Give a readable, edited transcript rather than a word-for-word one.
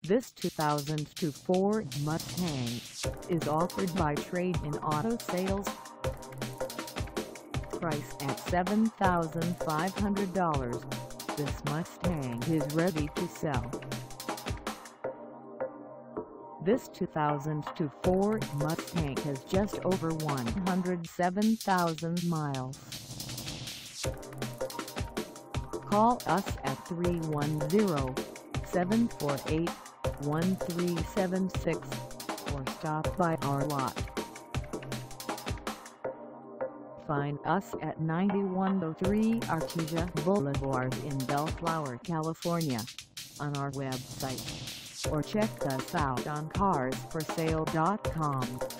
This 2002 Ford Mustang is offered by Trade-in Auto Sales. Price at $7,500. This Mustang is ready to sell. This 2002 Ford Mustang has just over 107,000 miles. Call us at 310-748-1376 or stop by our lot. Find us at 9103 Artesia Blvd in BellFlower, California, on our website, or check us out on carsforsale.com.